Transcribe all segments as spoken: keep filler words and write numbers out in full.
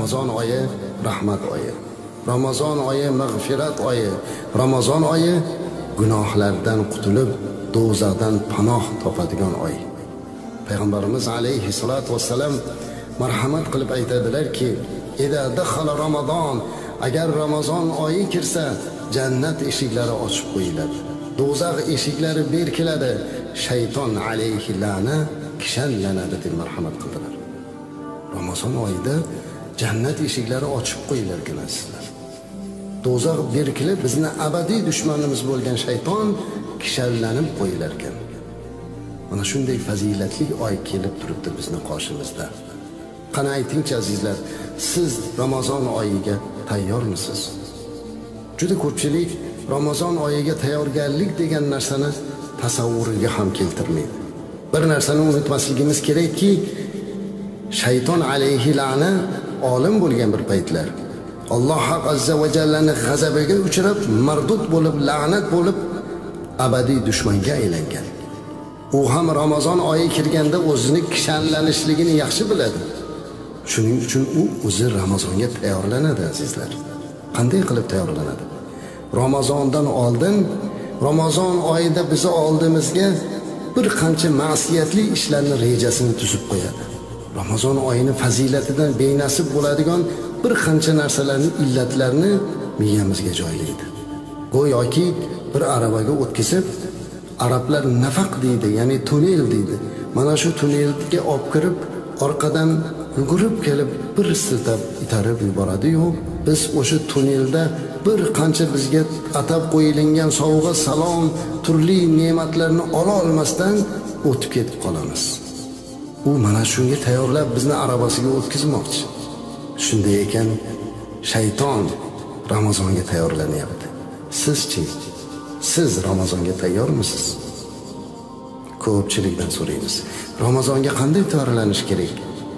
Ramazon oyi rahmat oyi, Ramazon oyi mag'firat oyi, Ramazon oyi gunohlardan qutulib do'zaxdan panoh topadigan oy. Payg'ambarimiz alayhissalatu vassalam marhamat qilib aytadilarki, "Ida dakhala Ramazon", agar Ramazon oyi kirsa, jannat eshiklari ochib qo'yiladi, do'zax eshiklari berkiladi, shayton alayhi la'na kishanlanadi deb marhamat qildilar. Ramazon oyida jannat eshiklari ochib qo'yilar ekan sizlar. Do'zax berkilib bizni abadiy dushmanimiz bo'lgan shayton kishanlanib qo'yilar ekan. Mana shunday fazilatli oy kelib turibdi bizning qoshimizda. Qani aytingchi azizlar, siz Ramazon oyiga tayyormisiz? Juda ko'pchilik Ramazon oyiga tayyorgarlik degan narsani tasavvuriga ham keltirmaydi. Bir narsani unutmasligimiz kerakki, shayton alayhi la'na olim bo'lgan bir paytlar Alloh azza va jallani g'azabiga uchrab, mardud bo'lib, la'nat bo'lib, abadiy dushmanga aylangan. U ham Ramazon oyi kirganda o'zining kishanlanishligini yaxshi biladi. Shuning uchun u o'zi Ramazonga tayyorlanadi azizlar. Qanday qilib tayyorlanadi? Ramazondan oldin, Ramazon oyida bizni oldimizga bir qancha ma'siyatli ishlarni rejasini tuzib qo'yadi. Ramazon oyining fazilatidan benasib bo'ladigan bir qancha narsalarning illatlarini miyamizga joylaydi. Go'yoki bir arabaga o'tkazib, arablar nafaq deydi, ya'ni tunnel deydi. Mana shu tunnelga olib kirib, orqadan yugurib kelib bir siltab itarib yuboradi-yu, biz o'sha tunnelda bir qancha bizga atab qo'yilgan sovg'a salom, turli ne'matlarni ola olmasdan o'tib ketib qolamiz. U mana shunga tayyorlab bizni arabasiga o'tkazmoqchi. Shunday ekan, shayton Ramazonga tayyorlanyapti. Sizchi, siz Ramazonga tayyormisiz? Ko'pchilikdan so'raymiz. Ramazonga qanday tayyorlanish kerak?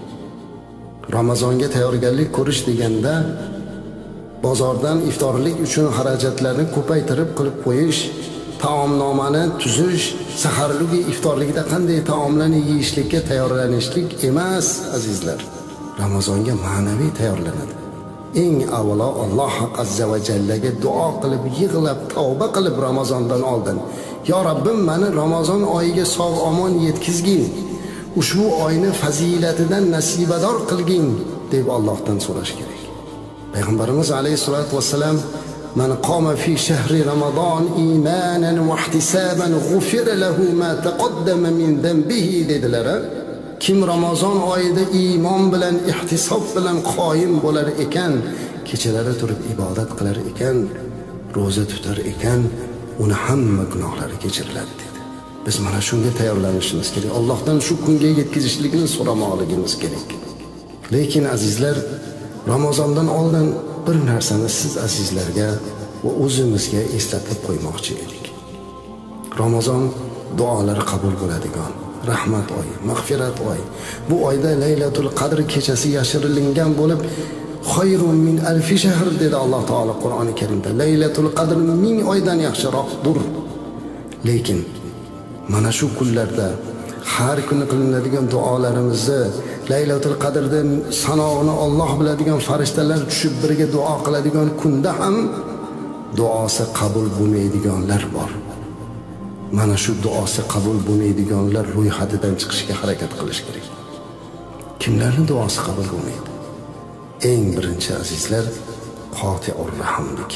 Ramazonga tayyorgarlik ko'rish deganda bozordan iftorlik uchun xarajatlarni ko'paytirib qilib qo'yish, taomnomani tuzish, saharligi iftorlikda qanday taomlarni yeyishlikka tayyorlanishlik emas azizlar. Ramazonga ma'naviy tayyorlanadi. Eng avvalo Alloh azza va jallaga duo qilib, yig'lab, tavba qilib Ramazondan oldin, "Yo Rabbim, meni Ramazon oyiga sog'-omon yetkazgin. Ushbu oyni fazilatidan nasibador qilgin" deb Allohdan so'rash kerak. Payg'ambarimiz alayhisolatu vassalam "Man qoma fi shahri Ramazon imanan va ihtisaban g'ufira lahu ma taqaddama min dambihi" dedilar. Kim Ramazon oyida iymon bilan, ihtisob bilan qoyim bo'lar ekan, kechalari turib ibodat qilar ekan, roza tutar ekan, uni hamma gunohlari kechiriladi dedi. Biz mana shunga tayyorlanishimiz kerak. Allohdan shu kunga yetkazishlikni so'ramoqligimiz kerak. Lekin azizlar, Ramazondan oldin bir narsani siz azizlarga va o'zimizga eslatib qo'ymoqchi edik. Ramazon duolari qabul bo'ladigan rahmat oyi, mag'firat oyi. Bu oyda Laylatul Qadr kechasi yashiringan bo'lib, "Xayrun min alfi shahr" dedi Alloh taolo Qur'oni Karimda. Laylatul Qadr ming oydan yaxshiroqdir. Lekin mana shu kunlarda har kuni qilinadigan duolarimizni, Laylatul Qadrda sanog'ini Alloh biladigan farishtalar tushib birga duo qiladigan kunda ham duosi qabul bo'lmaydiganlar bor. Mana shu duosi qabul bo'lmaydiganlar ro'yxatidan chiqishga harakat qilish kerak. Kimlarning duosi qabul bo'lmaydi? Eng birinchi azizlar, qoti'ur rahmlik.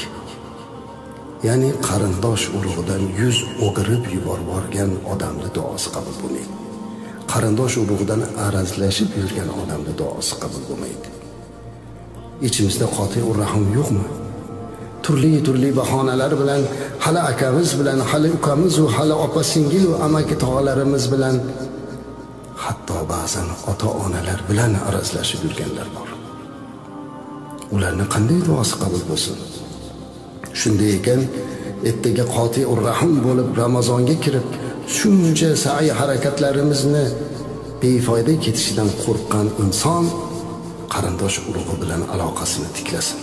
Ya'ni qarindosh urug'idan yuz o'girib yuborgan odamning duosi qabul bo'lmaydi. Qarindosh urug'idan arazlashib yurgan odamning duosi qabul bo'lmaydi. Ichimizda qoti'ur rahm yo'qmi? Turli-turli bahonalar bilan hali akamiz bilan, hali ukamiz va hali opa-singil va amaki tog'alarimiz bilan, hatto ba'zan ota-onalar bilan arazlashib yurganlar bor. Ularning qanday duosi qabul bo'lsin? Shunday ekan, ertaga qoti'ur rahm bo'lib Ramazonga kirib, shuncha sa'i harakatlarimizni befoyda ketishidan qo'rqqan inson qarindosh urug'i bilan aloqasini tiklasin.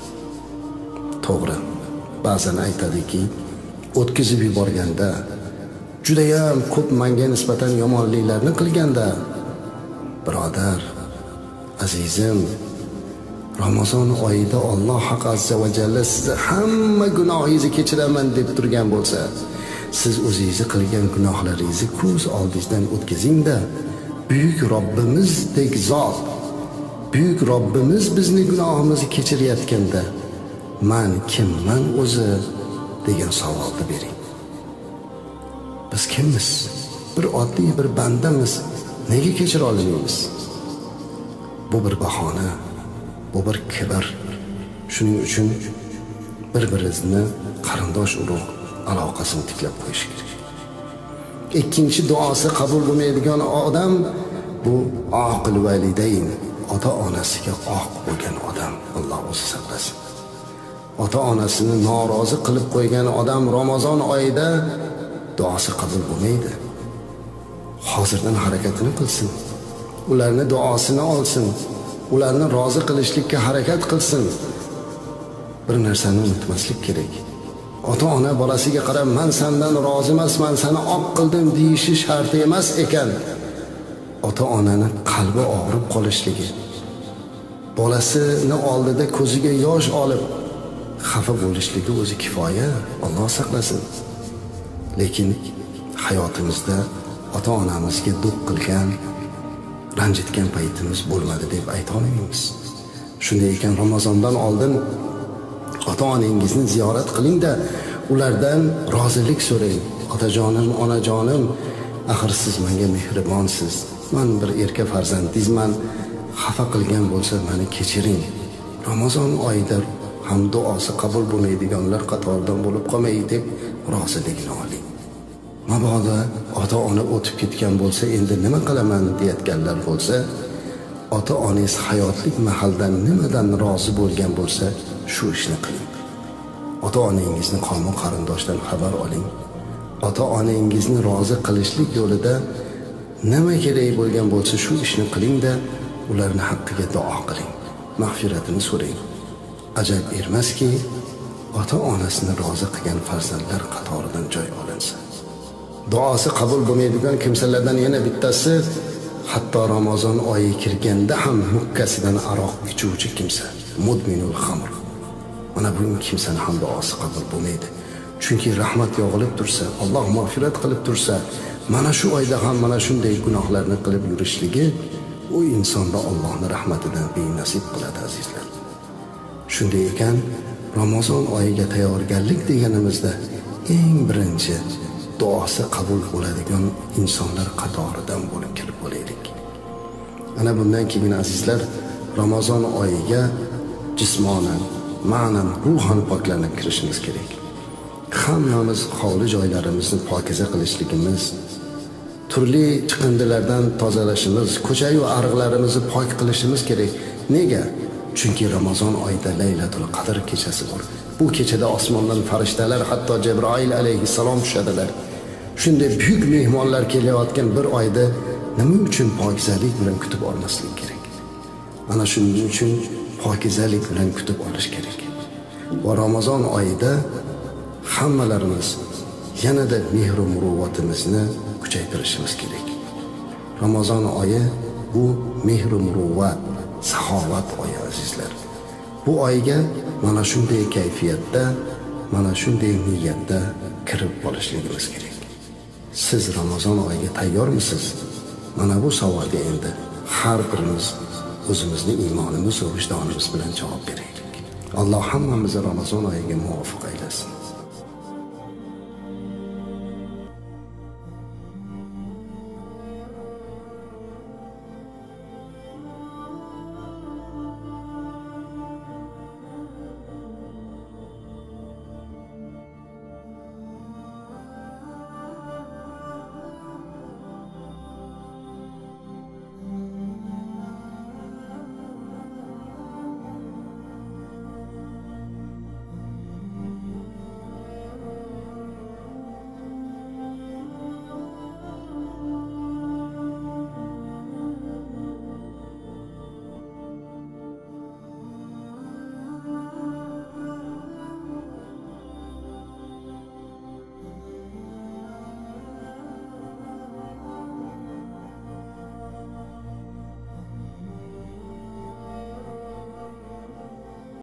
To'g'ri, ba'zan aytadiki, o'tkazib yuborganda, juda ham ko'p menga nisbatan yomonliklarni qilganda, birodar, azizim, Ramazon oyida Alloh haq azza va jalla sizni hamma gunohingizni kechiraman deb turgan bo'lsa, siz o'zingizni qilgan gunohlaringizni ko'z oldingizdan o'tkazing-da, buyuk Robbimizdek zot, buyuk Robbimiz bizni gunohimizni kechirayotganda, "Men kimman o'zi?" degan savolni bering. Biz kimmiz? Bir oddiy bir bandamiz. Nega kechira olmaymiz? Bu bir bahona, bu bir kibr. Shuning uchun bir-birimizni qarindosh urug' aloqasini tiklab qo'yish kerak. Ikkinchi duosi qabul bo'lmaydigan odam bu oqil validayn, ota-onasiga oq bo'lgan odam. Alloh o'zi saqlasin. Ota-onasini norozi qilib qo'ygan odam Ramazon oyida duosi qabul bo'lmaydi. Hozirdan harakatini qilsin. Ularni duosini olsin. Ularni rozi qilishlikka harakat qilsin. Bir narsani unutmaslik kerak. Ota-ona bolasiga qarab, "Men sendan rozi emasman, seni oq qildim" deyishi shart emas ekan. Ota-onani qalbi og'rib qolishligi, bolasini oldida ko'ziga yosh olib xafa bo'lishligi o'zi kifoya, Alloh saqlasin. Lekin hayotimizda ota-onamizga duq qilgan, ranjitgan paytimiz bo'lmadi deb ayta olmaymiz. Shunday ekan Ramazondan oldin ota-onangizni ziyorat qiling-da, ulardan rozilik so'rang. Otajonim, onajonim, axir siz menga mehribonsiz. Men bir erka farzandingizman. Xafa qilgan bo'lsa meni kechiring. Ramazon oyida ham duosi qabul bo'lmaydiganlar qatoridan bo'lib qolmay deb rozilikni oling. Mabodo ota-ona o'tib ketgan bo'lsa, endi nima qilaman deyotganlar bo'lsa, ota-onangiz hayotlik mahaldan nimadan rozi bo'lgan bo'lsa, shu ishni qiling. Ota-onangizni qavm qarindoshdan xabar oling. Ota-onangizni rozi qilishlik yo'lida nima kerak bo'lgan bo'lsa, shu ishni qiling-da, ularning haqqiga duo qiling. Mag'firatini so'rang. Ajab ermaski, ota-onasini rozi qilgan farzandlar qatoridan joy olinsa. Duosi qabul bo'lmaydigan kimsalardan yana bittasi, hatto Ramazon oyi kirganda ham mukkasidan aroq ichuvchi kimsa, mudminul xamr. Mana bu kimsaning ham duosi qabul bo'lmaydi. Chunki rahmat yog'ilib tursa, Alloh mag'firat qilib tursa, mana shu oyda ham mana shunday gunohlarni qilib yurishligi u insonda Allohning rahmatidan benasib qiladi azizlar. Shunday ekan, Ramazon oyiga tayyorgarlik deganimizda eng birinchi duosi qabul bo'ladigan insonlar qatoridan bo'lib kelib bo'laylik. Ana bundan keyin azizlar, Ramazon oyiga jismonan, ma'nan, ruhan poklanib kirishimiz kerak. Hammamiz hovli joylarimizni pokiza qilishligimiz, turli chiqindilardan tozalashimiz, ko'cha-yu ariqlarimizni pok qilishimiz kerak. Nega? Chunki Ramazon oyida Laylatul Qadr kechasi bor. Bu kechada osmondan farishtalar, hatto Jibroil alayhissalom tushadilar. Shunday buyuk mehmonlar kelayotgan bir oyda nima uchun pokizalik bilan kutib olmaslik kerak? Ana shuning uchun pokizalik bilan kutib olish kerak. Va Ramazon oyida hammalarimiz yanada mehr va muruvvatimizni kuchaytirishimiz kerak. Ramazon oyi bu mehr va muruvvat, saxovat oyi azizlar. Bu oyga mana shunday kayfiyatda, mana shunday niyatda kirib olishligimiz kerak. Siz Ramazon oyiga tayyormisiz? Mana bu savolga endi har birimiz o'zimizning iymonimiz va vijdonimiz bilan javob beraylik. Alloh hammamizni Ramazon oyiga muvofiq aylasin.